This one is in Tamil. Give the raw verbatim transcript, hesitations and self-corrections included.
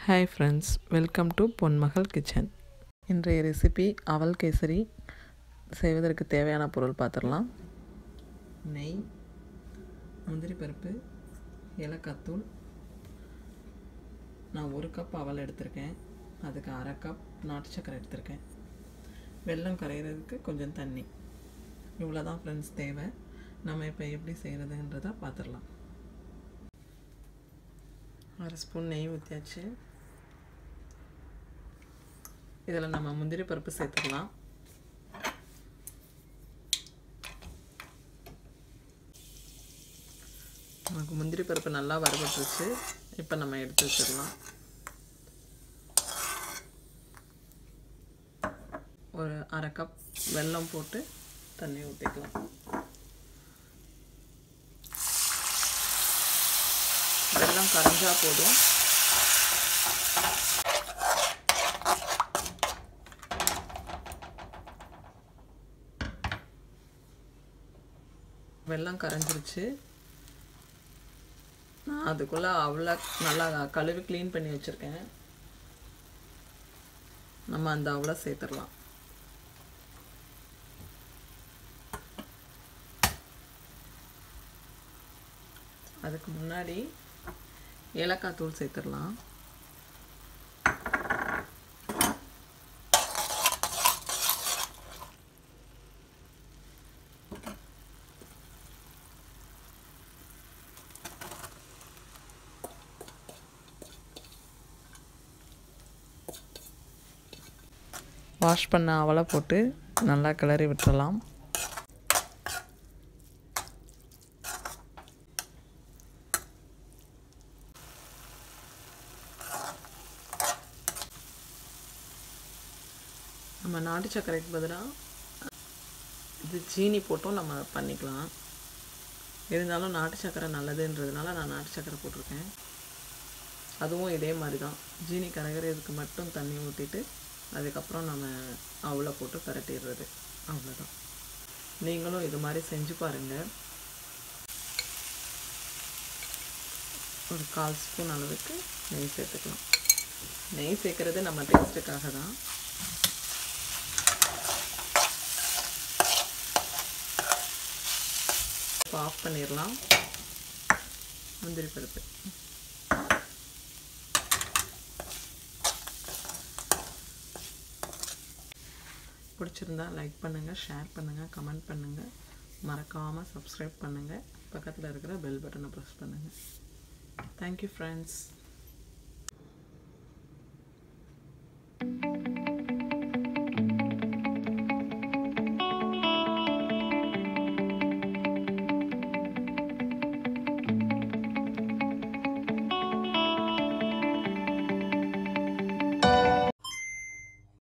Hi friends, welcome to Ponmagal kitchen. இன்றைய ரெசிபி அவல் கேசரி. செய்வதற்கு தேவையான பொருள் பார்த்துடலாம். நெய், முந்திரி பருப்பு, ஏலக்காய் தூள். நான் ஒரு கப் அவல் எடுத்திருக்கேன். அதுக்கு அரை கப் நாட்டு சக்கரை எடுத்திருக்கேன். வெல்லம் கரையிறதுக்கு கொஞ்சம் தண்ணி. இவ்வளோ தான் ஃப்ரெண்ட்ஸ் தேவை. நம்ம இப்போ எப்படி செய்கிறதுன்றதை பார்த்துடலாம். அரை ஸ்பூன் நெய் ஊற்றியாச்சு. இதில் நம்ம முந்திரி பருப்பு சேர்த்துக்கலாம். நமக்கு முந்திரி பருப்பு நல்லா வறுபட்டுருச்சு. இப்போ நம்ம எடுத்து வச்சிடலாம். ஒரு அரை கப் வெல்லம் போட்டு தண்ணி ஊற்றிக்கலாம். வெல்லம் கரைஞ்சா போதும். வெல்லம் கரைஞ்சிருச்சு. நான் அதுக்குள்ளே அவ்வளோ நல்லா கழுவி க்ளீன் பண்ணி வச்சுருக்கேன். நம்ம அந்த அவ்வளோ சேர்த்துடலாம். அதுக்கு முன்னாடி ஏலக்காய் தூள் சேர்த்துடலாம். வாஷ் பண்ண அவலை போட்டு நல்லா கிளறி விட்டுறலாம். நம்ம நாட்டு சர்க்கரைக்கு பதிலாக இது சீனி போட்டும் நம்ம பண்ணிக்கலாம். இருந்தாலும் நாட்டு சர்க்கரை நல்லதுன்றதுனால நான் நாட்டு சர்க்கரை போட்டிருக்கேன். அதுவும் இதே மாதிரி தான். ஜீனி கரைகிறதுக்கு மட்டும் தண்ணி ஊற்றிட்டு அதுக்கப்புறம் நம்ம அவலை போட்டு பரட்டிடுறது. அவ்வளோதான். நீங்களும் இது மாதிரி செஞ்சு பாருங்கள். ஒரு கால் ஸ்பூன் அளவுக்கு நெய் சேர்த்துக்கலாம். நெய் சேர்க்குறது நம்ம டேஸ்ட்டுக்காக தான். இப்போ ஆஃப் பண்ணிடலாம். முந்திரி பருப்பு பிடிச்சிருந்தா லைக் பண்ணுங்கள், ஷேர் பண்ணுங்கள், கமெண்ட் பண்ணுங்கள். மறக்காமல் சப்ஸ்கிரைப் பண்ணுங்கள். பக்கத்தில் இருக்கிற பெல் பட்டனை ப்ரெஸ் பண்ணுங்கள். Thank you friends.